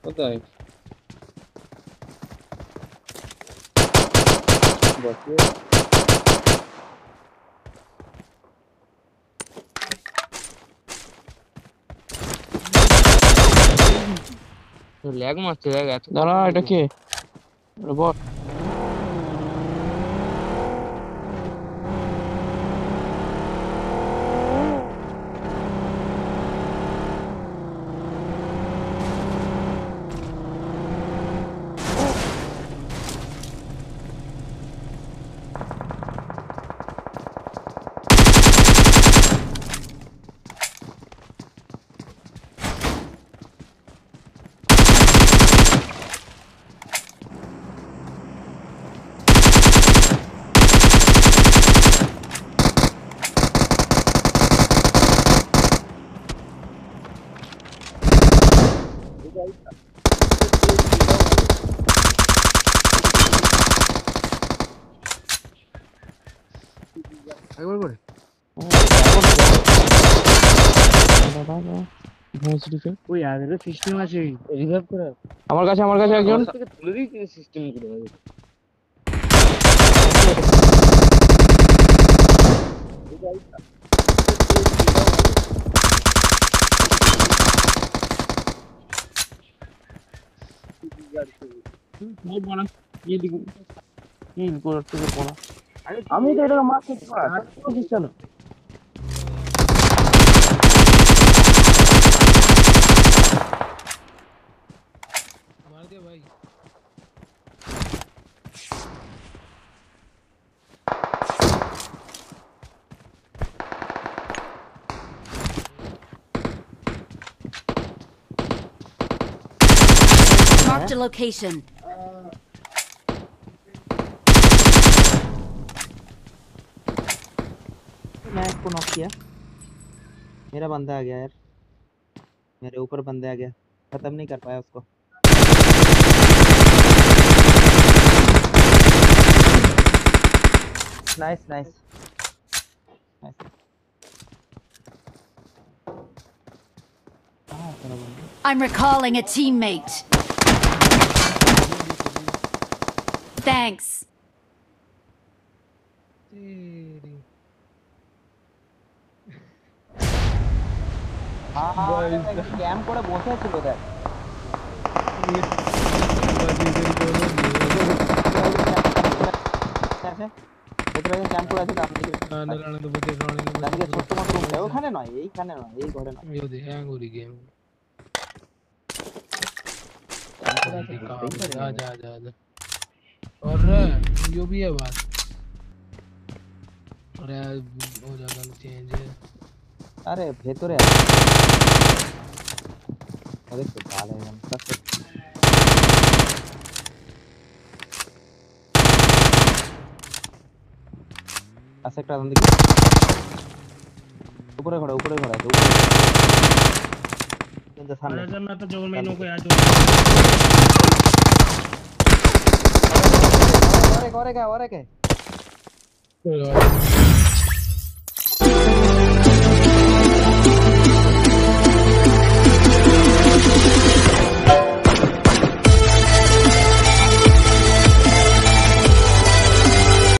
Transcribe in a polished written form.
কোথায় বসে ল্যাগ মারছে ল্যাগ এত দাঁড়া এটা কে বট একবার করে ওই আগে সিস্টেম আছে রিভাইভ করে আমার কাছে একজন থেকে তুলে দিই সিস্টেম করে আমি তো এটা মারছি কেন मार दिया भाई Marked a location. मैं इसको नॉक किया मेरा बंदा आ गया यार मेरे ऊपर बंदा आ गया खत्म नहीं कर पाया उसको nice nice I'm recalling a teammate. Thanks. Camp করে বসে ছিল দেখ ক্যাম্প করে আছে ছোট্ট মতো রুম ওখানে নয় এইখানে নয় এই ঘরে নয় जा और यो भी है बात अरे हो जाएगा चेंज अरे ভেতরে अरे तो डाल है हम सब ऐसे একটা দেখি উপরে ঘোড়া আছে কিন্তু সামনে अरे मैं तो जोर में नो को यार और एक है